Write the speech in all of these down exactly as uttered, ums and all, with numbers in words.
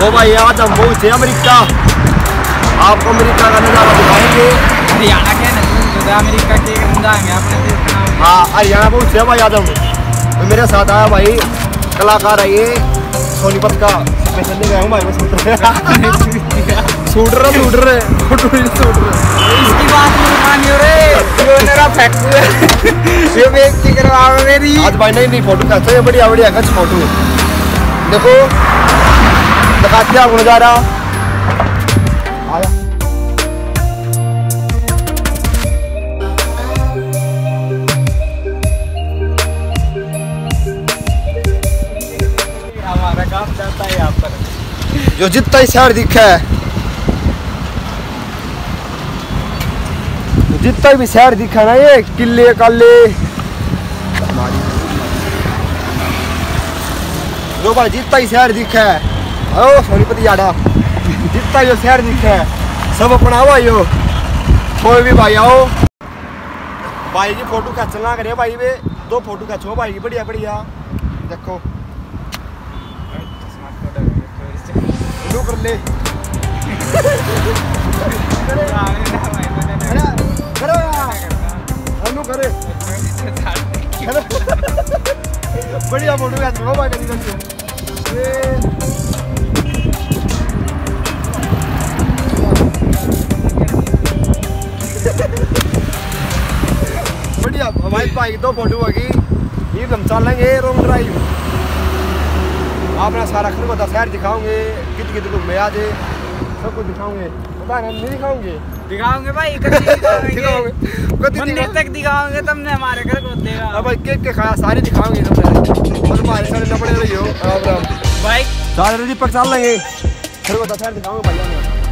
तो भाई आज हम पहुंचे अमेरिका, आपको अमेरिका का नज़ारा दिखाएंगे। हरियाणा के नज़ारा अमेरिका के जाएंगे अपने देश का। हाँ हरियाणा पहुंचे भाई आज हम। तो मेरे साथ आया भाई कलाकार है ये सोनीपत का। मैं चलने गया हूँ भाई, मैं शूटर शूटर शूटर शूटर इसकी बात नहीं मानी रे, ये मेरा फैक्ट्री है, ये बेइज्जती करवाओगे मेरी। आज भाई नहीं नहीं फोटो खींचो, ये बढ़िया बढ़िया कुछ फोटो देखो, दिखाते हैं आपको नज़ारा। हमारा काम चलता है यहाँ पर, जो जितना ही शहर दिखा है, जितना भी शहर दिखा ना, ये किले काले जो भाई जितना ही शहर दिखा है, ओ सोनीपत याडा, जितना जो शहर दिखा है सब अपना भाई हो। कोई भी भाई आओ भाई की फोटो खींचना करे भाई, वे दो फोटो खींचो भाई की बढ़िया बढ़िया। देखो लो कर ले करो अनु करे बढ़िया फोटो खींचो भाई कहीं से। बढ़िया हमारी भाई दो फोटो होगी, ये हम चलेंगे रोम ड्राइव, अपना सारा खर बता शहर दिखाओगे, कित कित लोग में आज सब कुछ दिखाओगे, पता है नहीं दिखाओगे दिखाओगे भाई, कभी दिखाओगे दिखाओगे तक दिखाओगे तुमने हमारे घर को देगा। अब भाई केक के खाया सारे दिखाओगे तुमने, और तुम्हारे सारे नपड़े रही हो भाई सारे दीपक चल लेंगे, खर बता शहर दिखाओगे भैया।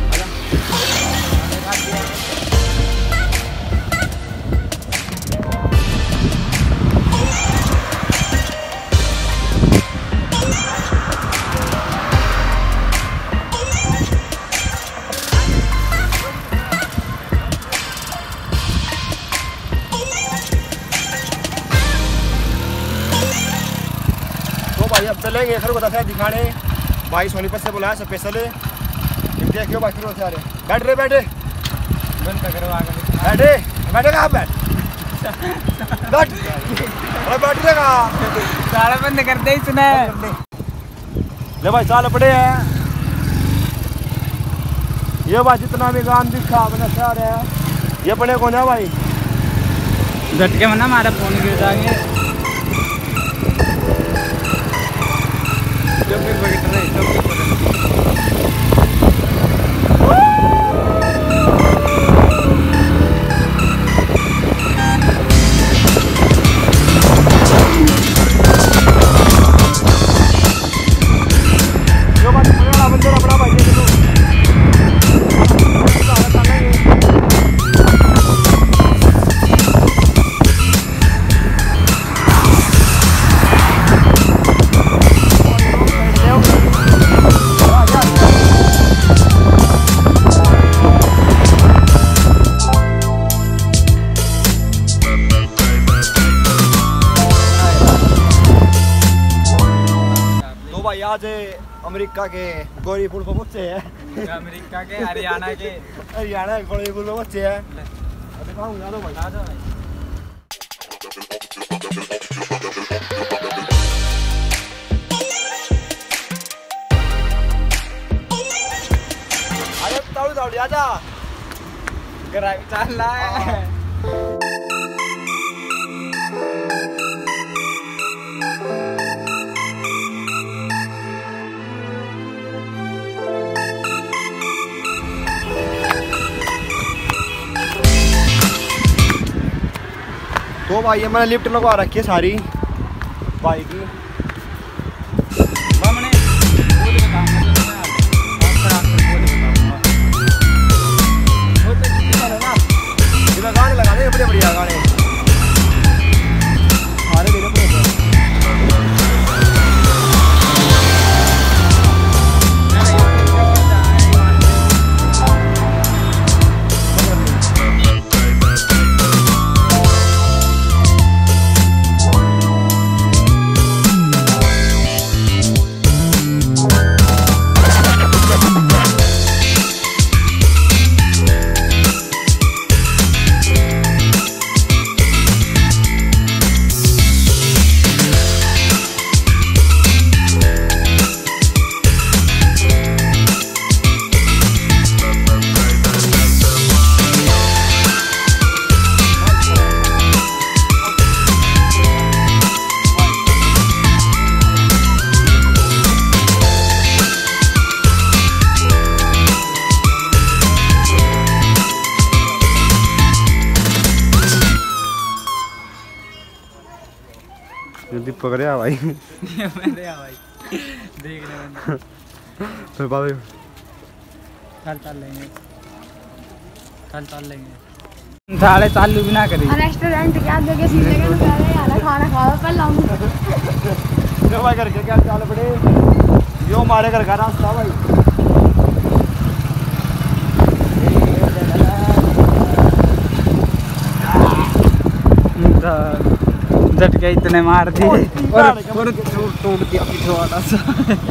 भाई अब चलेंगे खर को दफा दिखाने, भाई सोनीपत से बुलाया स्पेशल है। देखियो भाई खर से बैठ रहे बैठे बंद करवा बैठे बैठे कहाँ बैठ बैठ बैठ रहेगा सारा बंद कर दे इसने। ले भाई चाल पड़े हैं, ये भाई जितना भी गांव दिखा अपना शहर है, ये बने कौन है भाई, झटके में ना हमारा फोन गिर जाएंगे। आज अमेरिका के गोरीपुर पर पहुंचे हैं, अमेरिका के हरियाणा के हरियाणा के गोरीपुर पर पहुंचे हैं। दिखाऊंगा तो भाई आ जाओ भाई। अरे ताऊ ताऊ आजा गराई चल रहा है। तो भाई ये मैंने लिफ्ट लगवा रखी है सारी बाइक की। गाने लगाने बढ़िया बढ़िया गाने सारे दिन दीपक रहा भाई मेरे भाई देखने में फिर बाबू चल चल लेंगे चल चल लेंगे साढ़े चालू भी ना करी रेस्टोरेंट क्या जगह सीने के पहले यार खाना खाओ पहले हम जो भाई करके क्या चाल पड़े यो हमारे घर का रास्ता भाई झटके इतने मार दिए और तोड़ दिया पिछवाड़ा सा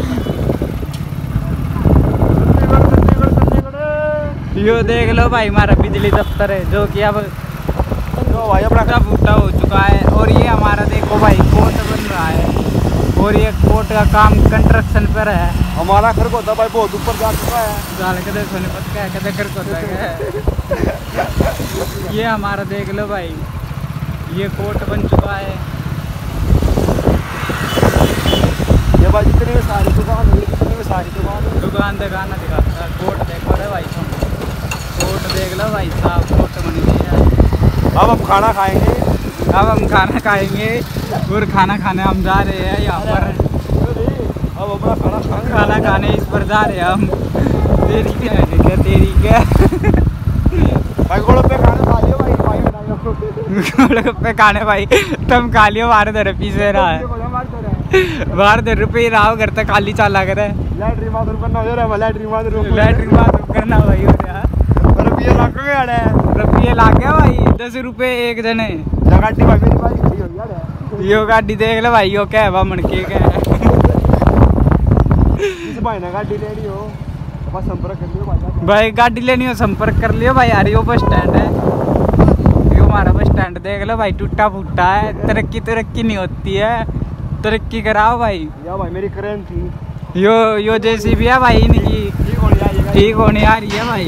यो देख लो भाई हमारा बिजली दफ्तर है जो कि अब भाई अपना फूटा हो चुका है और ये हमारा देखो भाई कोर्ट बन रहा है और ये कोर्ट का काम कंस्ट्रक्शन पर है। हमारा घर को भाई बहुत ऊपर जा चुका है जाल कदे सोने पत का कदे कर को है ये हमारा देख लो भाई ये कोर्ट बन चुका है। ये भाई जितनी भी सारी दुकान हुई जितनी भी सारी दुकान दुकान दिखाना दिखाता है कोर्ट देखो रे भाई तुम कोर्ट देख लो भाई साहब कोर्ट बन गई है। अब हम खाना खाएंगे अब हम खाना खाएंगे और खाना खाने हम जा रहे हैं यहाँ पर अब अपना खाना खाएंगे खाना खाने इस पर जा रहे हैं हम तेरी क्या क्या तेरी क्या भाई गोलगप्पे खाने खा लियो भाई भाई गोलगप्पे खाने भाई तुम खा लियो बारह दर पीछे रहा है बारह दर रुपये रहा घर तक खाली चाला करे लैटरी बाथरूम करना हो रहा है लैटरी बाथरूम लैटरिन बाथरूम करना भाई हो रहा रुपये लाख में आ रहा है रुपये लाग गया भाई दस रुपये एक जने गाड़ी भाई मेरी भाई खड़ी हो यार यो गाड़ी देख ले भाई यो क्या है मन के क्या है इस भाई ने गाड़ी लेनी हो बस संपर्क कर लियो भाई भाई गाड़ी लेनी हो संपर्क कर लियो भाई यार यो बस स्टैंड है यो हमारा बस स्टैंड देख लो भाई टूटा फूटा है तरक्की तरक्की नहीं होती है तरक्की कराओ भाई या भाई मेरी करेंट थी यो यो जैसी भी है भाई इनकी ठीक होने आ रही ठीक होने आ रही है भाई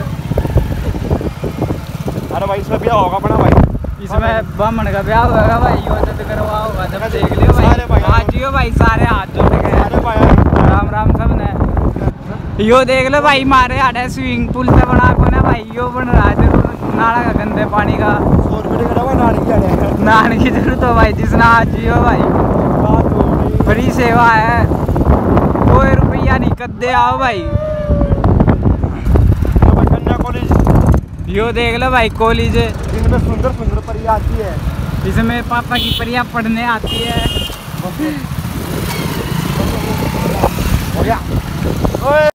अरे भाई इसमें ब्याह होगा अपना भाई इसमें बामन का ब्याह होगा भाई यो जब करवा होगा जब देख लियो सारे भाई भाई आज यो भाई सारे हाथ जोड़ के अरे भाई राम राम सब ने यो देख लो भाई मारे आड़े स्विमिंग पूल से बना को ना भाई यो बन रहा है नाला का गंदे पानी का सौ रुपये का डब्बा नानी की आड़े नहाने की जरूरत हो भाई जिसना आज जियो भाई फ्री सेवा है कोई रुपया नहीं कद्दे आओ भाई कन्या कॉलेज यो देख लो भाई कॉलेज इसमें सुंदर सुंदर परी आती है इसमें पापा की परियां पढ़ने आती है हो गया ओए